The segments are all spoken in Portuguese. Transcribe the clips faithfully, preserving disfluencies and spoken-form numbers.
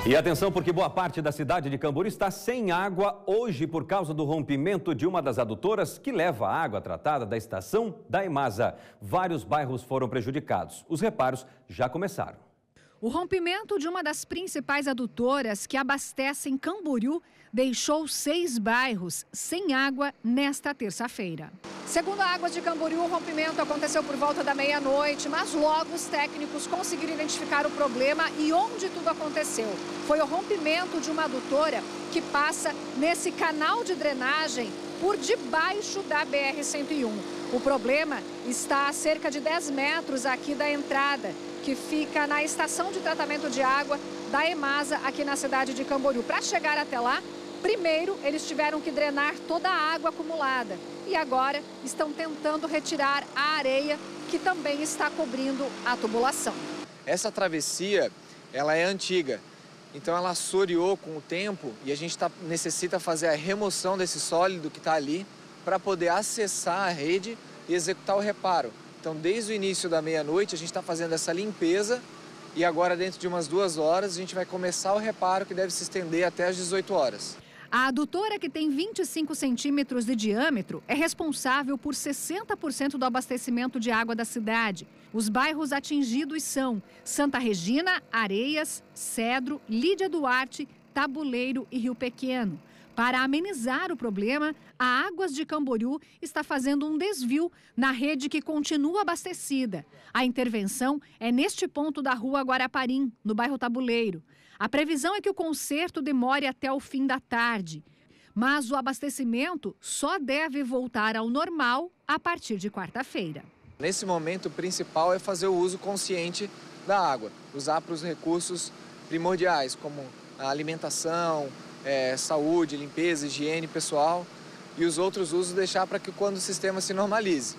E atenção, porque boa parte da cidade de Camboriú está sem água hoje por causa do rompimento de uma das adutoras que leva a água tratada da estação da EMASA. Vários bairros foram prejudicados. Os reparos já começaram. O rompimento de uma das principais adutoras que abastecem Camboriú deixou seis bairros sem água nesta terça-feira. Segundo a Águas de Camboriú, o rompimento aconteceu por volta da meia-noite, mas logo os técnicos conseguiram identificar o problema e onde tudo aconteceu. Foi o rompimento de uma adutora que passa nesse canal de drenagem por debaixo da B R cento e um. O problema está a cerca de dez metros aqui da entrada, que fica na estação de tratamento de água da EMASA aqui na cidade de Camboriú. Para chegar até lá, primeiro eles tiveram que drenar toda a água acumulada e agora estão tentando retirar a areia que também está cobrindo a tubulação. Essa travessia, ela é antiga, então ela assoreou com o tempo e a gente tá, necessita fazer a remoção desse sólido que está ali para poder acessar a rede e executar o reparo. Então, desde o início da meia-noite, a gente está fazendo essa limpeza e agora, dentro de umas duas horas, a gente vai começar o reparo que deve se estender até às dezoito horas. A adutora, que tem vinte e cinco centímetros de diâmetro, é responsável por sessenta por cento do abastecimento de água da cidade. Os bairros atingidos são Santa Regina, Areias, Cedro, Lídia Duarte, Tabuleiro e Rio Pequeno. Para amenizar o problema, a Águas de Camboriú está fazendo um desvio na rede que continua abastecida. A intervenção é neste ponto da rua Guaraparim, no bairro Tabuleiro. A previsão é que o conserto demore até o fim da tarde. Mas o abastecimento só deve voltar ao normal a partir de quarta-feira. Nesse momento, o principal é fazer o uso consciente da água. Usar para os recursos primordiais, como a alimentação, É, saúde, limpeza, higiene pessoal e os outros usos deixar para que quando o sistema se normalize.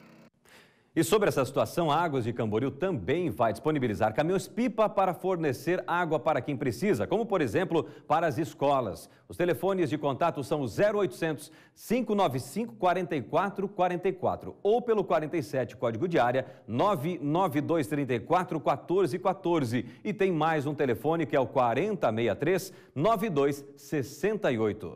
E sobre essa situação, a Águas de Camboriú também vai disponibilizar caminhões-pipa para fornecer água para quem precisa, como, por exemplo, para as escolas. Os telefones de contato são o zero oitocentos, cinco nove cinco, quatro quatro quatro quatro ou pelo quarenta e sete, código de área nove nove dois três quatro, um quatro um quatro. E tem mais um telefone que é o quarenta, sessenta e três, noventa e dois, sessenta e oito.